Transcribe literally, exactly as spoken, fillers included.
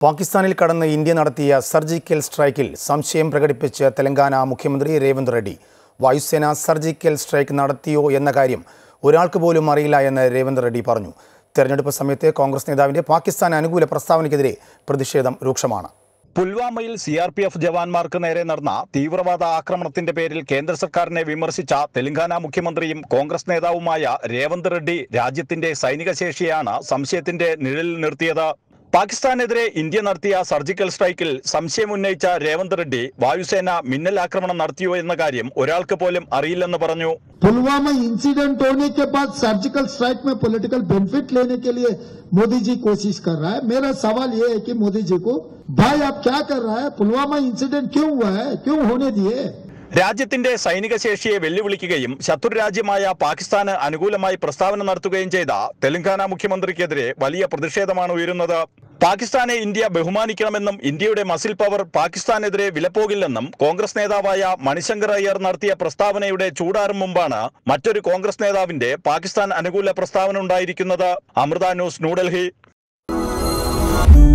പാകിസ്ഥാനിൽ കടന്ന് ഇന്ത്യ നടത്തിയ സർജിക്കൽ സ്ട്രൈക്കിൽ സംശയം പ്രകടിപ്പിച്ച് തെലങ്കാന മുഖ്യമന്ത്രി രേവന്ത് റെഡ്ഡി. വായുസേന സർജിക്കൽ സ്ട്രൈക്ക് നടത്തിയോ എന്ന കാര്യം ഒരാൾക്ക് പോലും അറിയില്ല എന്ന് രേവന്ത് റെഡ്ഡി പറഞ്ഞു. തെരഞ്ഞെടുപ്പ് സമയത്ത് കോൺഗ്രസ് നേതാവിന്റെ പാകിസ്ഥാൻ അനുകൂല പ്രസ്താവനയ്ക്കെതിരെ പ്രതിഷേധം രൂക്ഷമാണ്. പുൽവാമയിൽ സി ആർ പി എഫ് ജവാന്മാർക്ക് നേരെ നടന്ന തീവ്രവാദ ആക്രമണത്തിന്റെ പേരിൽ കേന്ദ്ര സർക്കാരിനെ വിമർശിച്ച തെലങ്കാന മുഖ്യമന്ത്രിയും കോൺഗ്രസ് നേതാവുമായ രേവന്ത് റെഡ്ഡി രാജ്യത്തിന്റെ സൈനിക ശേഷിയാണ് സംശയത്തിന്റെ നിഴലിൽ നിർത്തിയത്. പാകിസ്ഥാനെതിരെ ഇന്ത്യ നടത്തിയ സർജിക്കൽ സ്ട്രൈക്കിൽ സംശയമുന്നയിച്ച രേവന്ത് റെഡ്ഡി വായുസേന മിന്നൽ ആക്രമണം നടത്തിയോ എന്ന കാര്യം ഒരാൾക്ക് പോലും അറിയില്ലെന്ന് പറഞ്ഞു. पुलवामा इंसिडेंट होने के बाद सर्जिकल स्ट्राइक में पॉलिटिकल बेनिफिट लेने के लिए मोदी जी कोशिश कर रहा है. मेरा सवाल ये है कि मोदी जी को, भाई आप क्या कर रहा है? पुलवामा इंसिडेंट क्यों हुआ है? क्यों होने दिए? രാജ്യത്തിന്റെ സൈനിക ശേഷിയെ വെല്ലുവിളിക്കുകയും ശത്രു രാജ്യമായ പാകിസ്ഥാന് അനുകൂലമായി പ്രസ്താവന നടത്തുകയും ചെയ്ത തെലങ്കാന മുഖ്യമന്ത്രിക്കെതിരെ വലിയ പ്രതിഷേധമാണ് ഉയരുന്നത്. പാകിസ്ഥാനെ ഇന്ത്യ ബഹുമാനിക്കണമെന്നും ഇന്ത്യയുടെ മസിൽ പവർ പാകിസ്ഥാനെതിരെ വിലപ്പോകില്ലെന്നും കോൺഗ്രസ് നേതാവായ മണിശങ്കർ അയ്യർ നടത്തിയ പ്രസ്താവനയുടെ ചൂടാറും മുമ്പാണ് മറ്റൊരു കോൺഗ്രസ് നേതാവിന്റെ പാകിസ്ഥാൻ അനുകൂല പ്രസ്താവന ഉണ്ടായിരിക്കുന്നത്. അമൃത ന്യൂസ്, ന്യൂഡൽഹി.